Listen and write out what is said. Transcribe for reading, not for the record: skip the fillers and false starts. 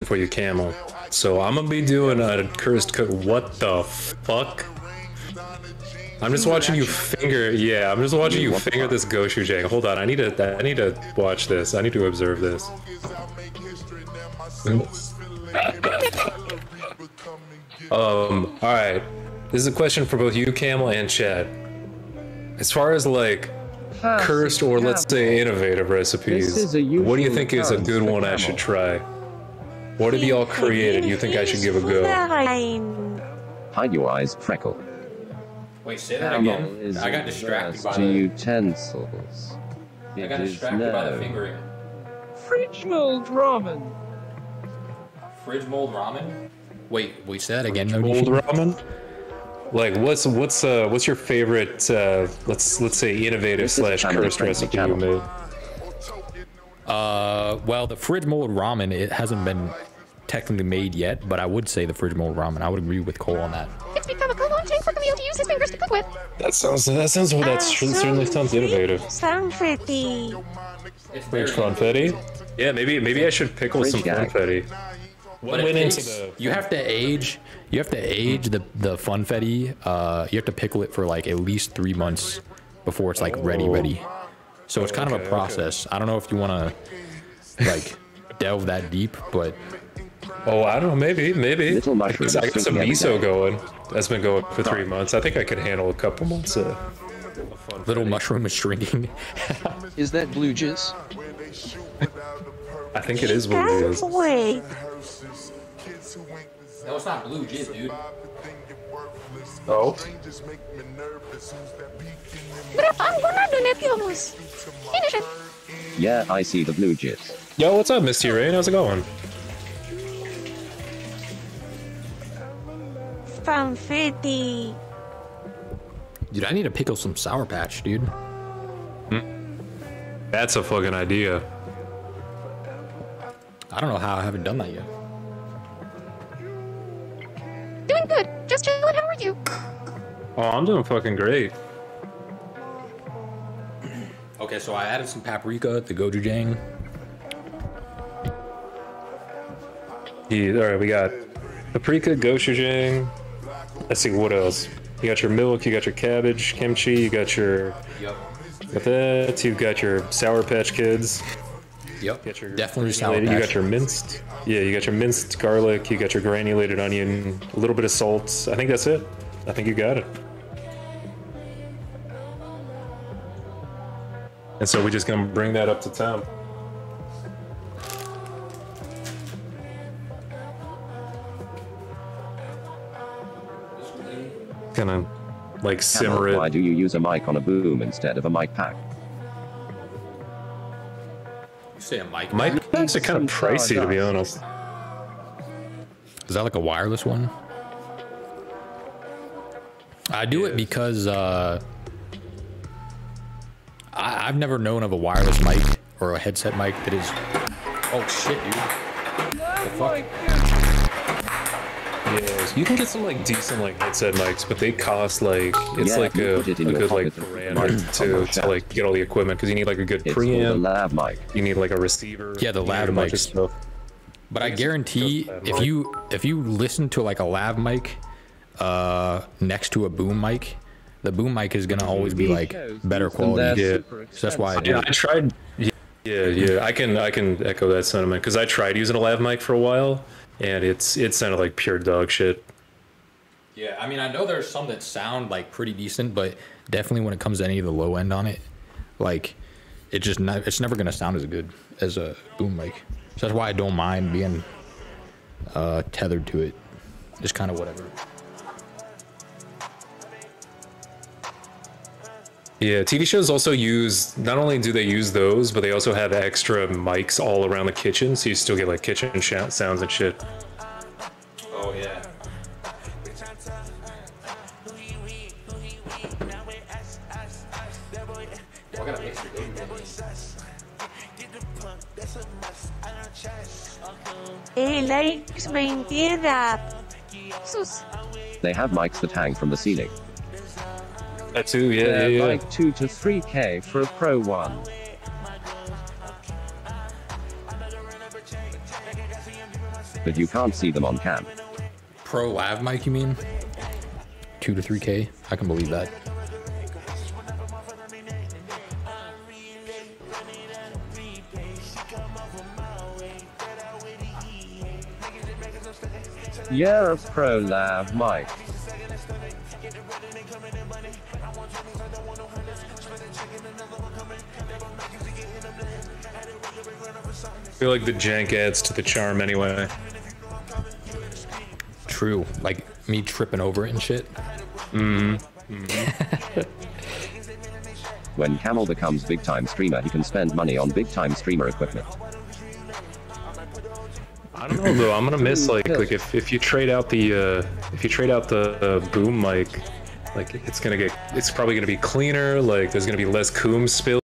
for you, Camel. So I'm gonna be doing a cursed cook. What the fuck? I'm just watching you finger. Yeah, I'm just watching you finger this Gochujang. Hold on, I need to watch this. I need to observe this. All right. This is a question for both you, Camel, and Chad. As far as like cursed or let's say innovative recipes, what do you think is a good one I should try? What have y'all created you think I should give a go? Hide your eyes, Freckle. Wait, say that again. I got distracted by the utensils. I got distracted by the fingering. Fridge mold ramen. Fridge mold ramen? Wait, say that again. Mold ramen? Like, what's your favorite? Let's say innovative slash cursed recipe you made. Well, the fridge mold ramen, it hasn't been technically made yet, but I would say the fridge mold ramen. I would agree with Cole on that. It's become a cool thing for Camille to use his fingers to cook with. That certainly sounds innovative. Confetti. Fridge confetti? Yeah, maybe I should pickle some confetti. But it takes, you have to age the funfetti. You have to pickle it for like at least 3 months before it's like ready. So it's kind of a process. I don't know if you want to like delve that deep, but I don't know. Maybe. Little mushrooms. I got some miso going. That's been going for 3 months. I think I could handle a couple months. Little mushroom is shrinking. Is that blue jizz? I think it is what it is. No, it's not blue jizz, dude. Oh. Yeah, I see the blue jizz. Yo, what's up, Misty Rain? How's it going? Confetti. Dude, I need to pickle some Sour Patch, dude. That's a fucking idea. I don't know how I haven't done that yet. Doing good. Just chilling. How are you? Oh, I'm doing fucking great. Okay, so I added some paprika, the gochujang. Alright, we got paprika, gochujang. Let's see, what else? You got your milk, you got your cabbage, kimchi, you got your... Yep. Got that, you got your Sour Patch Kids. Yep, Got your definitely Sour Patch. You got your minced... Yeah, you got your minced garlic, you got your granulated onion, a little bit of salt. I think that's it. I think you got it. And so we're just gonna bring that up to temp. Gonna like simmer it. Why do you use a mic on a boom instead of a mic pack? You say a mic? Mic packs are kind of pricey, to be honest. Is that like a wireless one? I do it because I've never known of a wireless mic or a headset mic that is... Oh shit, dude. The fuck? Yeah, you can get some like decent like headset mics, but they cost like it's like a good like brand to like get all the equipment because you need like a good preamp. Lav mic. You need like a receiver. Yeah, the lav mics. But I guarantee if you listen to like a lav mic next to a boom mic, the boom mic is gonna always be like better quality. Yeah, so that's why I do. Yeah, I tried. Yeah. I can echo that sentiment because I tried using a lav mic for a while, and it sounded like pure dog shit. Yeah, I mean, I know there's some that sound like pretty decent, but definitely when it comes to any of the low end on it, like it's never gonna sound as good as a boom mic. So that's why I don't mind being tethered to it. Just kind of whatever. Yeah, TV shows also use, not only do they use those, but they also have extra mics all around the kitchen, so you still get like kitchen sounds and shit. Oh yeah. They have mics that hang from the ceiling. That too, yeah. Like 2 to 3K for a Pro one. but you can't see them on cam. Pro lav mic, you mean? 2 to 3K? I can believe that. Yeah, a pro lav mic. I feel like the jank adds to the charm anyway. True. Like me tripping over it and shit. When Camel becomes big time streamer, he can spend money on big time streamer equipment. I don't know though. I'm gonna miss like if you trade out the boom mic, like it's probably gonna be cleaner. Like there's gonna be less coom spill.